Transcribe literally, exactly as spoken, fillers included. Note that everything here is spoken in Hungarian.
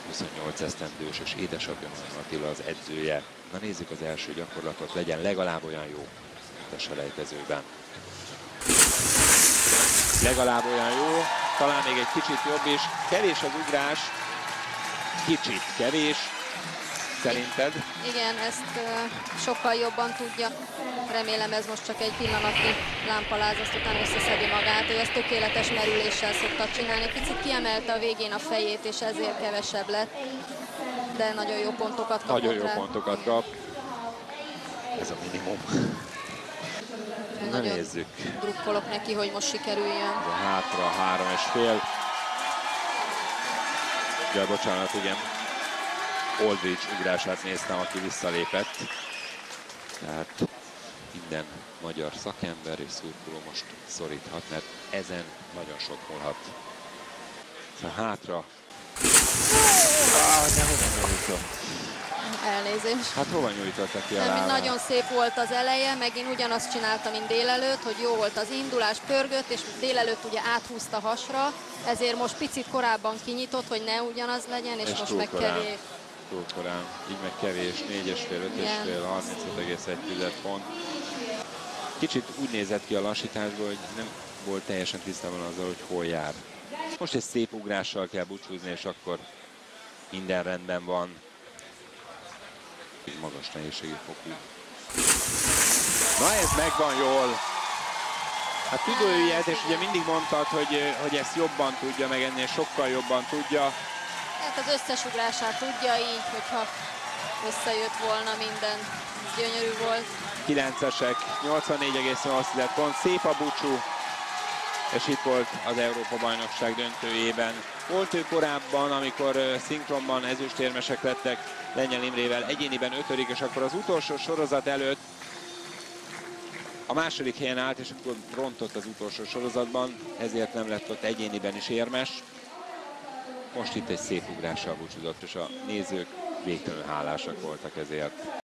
huszonnyolc esztendős, és édesapja Attila az edzője. Na nézzük az első gyakorlatot, legyen legalább olyan jó, mint a selejtezőben. Legalább olyan jó, talán még egy kicsit jobb is. Kevés az ugrás, kicsit kevés, szerinted? Igen, ezt uh, sokkal jobban tudja. Remélem ez most csak egy pillanatnyi lámpaláz, azt utána összeszedi magát. Ő ezt tökéletes merüléssel szokta csinálni. Picit kiemelte a végén a fejét, és ezért kevesebb lett. De nagyon jó pontokat kapott. Nagyon jó rá. pontokat kap. Ez a minimum. Na Nagyon nézzük. drukkolok neki, hogy most sikerüljön. A hátra három és fél. De bocsánat, igen. Aldridge ugrását néztem, aki visszalépett. Tehát minden magyar szakember és szurkoló most szoríthat, mert ezen nagyon sok múlhat. Szóval hátra. Ah, de hova nyújtott? Elnézést. Hát hova nyújtotta ki a Nem, lábát? nagyon szép volt az eleje, megint ugyanazt csinálta, mint délelőtt, hogy jó volt az indulás, pörgött, és délelőtt ugye áthúzta hasra, ezért most picit korábban kinyitott, hogy ne ugyanaz legyen, és, És most túl meg korán. kevés. Túl korán, így meg kevés, négy és fél, öt és fél, harmincöt egész egy pont. Kicsit úgy nézett ki a lassításból, hogy nem volt teljesen tisztában azzal, hogy hol jár. Most egy szép ugrással kell búcsúzni, és akkor minden rendben van. Egy magas nehézségi fokú. Na ez megvan jól. Hát tudó ő ilyet, és ugye mindig mondtad, hogy, hogy ezt jobban tudja, meg ennél sokkal jobban tudja. Hát az összes ugrását tudja így, hogyha összejött volna minden. Gyönyörű volt. kilencesek, nyolcvannégy egész nyolc pont, szép a búcsú, és itt volt az Európa-bajnokság döntőjében. Volt ő korábban, amikor szinkronban ezüstérmesek lettek Lengyel Imrével, egyéniben ötödik, és akkor az utolsó sorozat előtt a második helyen állt, és akkor rontott az utolsó sorozatban, ezért nem lett ott egyéniben is érmes. Most itt egy szép ugrással búcsúzott, és a nézők végtelenül hálásak voltak ezért.